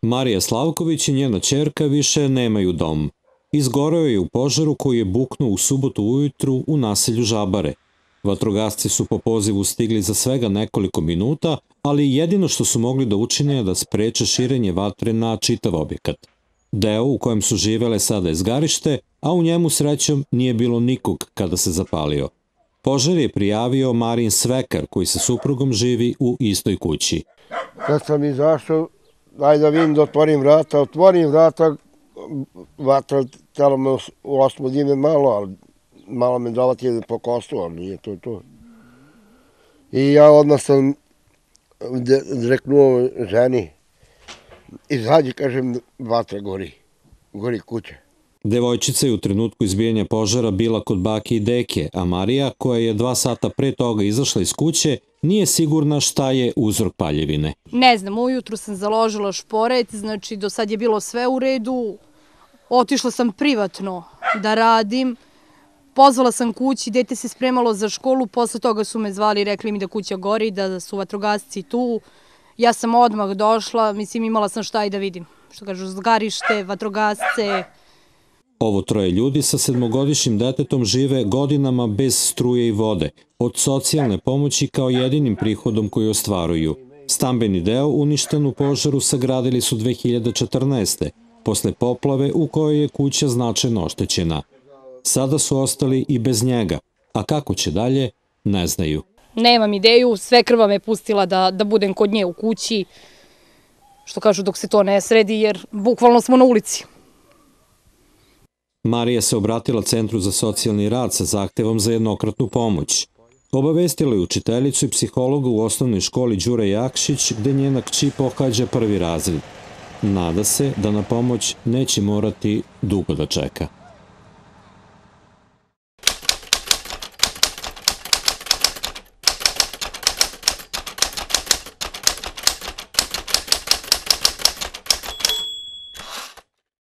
Marija Slavković i njena ćerka više nemaju dom. Izgoreo je u požaru koji je buknuo u subotu ujutru u naselju Žabare. Vatrogasci su po pozivu stigli za svega nekoliko minuta, ali jedino što su mogli da učine je da spreče širenje vatre na čitav objekat. Deo u kojem su živele sada je zgarište, a u njemu srećom nije bilo nikog kada se zapalio. Požar je prijavio Marin svekar koji sa suprugom živi u istoj kući. Kad sam izašao, daj da vidim da otvorim vrata, vatra telo me u osmu dime malo me dovati po kostu, ali nije to. I ja odmah sam reknuo ženi, izađi, kažem, vatra gori kuća. Devojčica je u trenutku izbijanja požara bila kod bake i deke, a Marija, koja je 2 sata pre toga izašla iz kuće, nije sigurna šta je uzrok paljevine. Ne znam, ujutru sam založila šporet, znači do sad je bilo sve u redu. Otišla sam privatno da radim, pozvala sam kući, dete se spremalo za školu, posle toga su me zvali i rekli mi da kuća gori, da su vatrogasci tu. Ja sam odmah došla, mislim imala sam šta i da vidim, što kažu zgarište, vatrogasce. Ovo 3 ljudi sa 7-godišnjim detetom žive godinama bez struje i vode, od socijalne pomoći kao jedinim prihodom koji ostvaruju. Stambeni deo uništen u požaru sagradili su 2014. posle poplave u kojoj je kuća značajno oštećena. Sada su ostali i bez njega, a kako će dalje, ne znaju. Nemam ideju, svekrva me pustila da budem kod nje u kući, što kažu dok se to ne sredi, jer bukvalno smo na ulici. Marija se obratila Centru za socijalni rad sa zahtevom za jednokratnu pomoć. Obavestila je učiteljicu i psihologa u osnovnoj školi Đure Jakšić, gde njena kći pohađa 1. razred. Nada se da na pomoć neće morati dugo da čeka.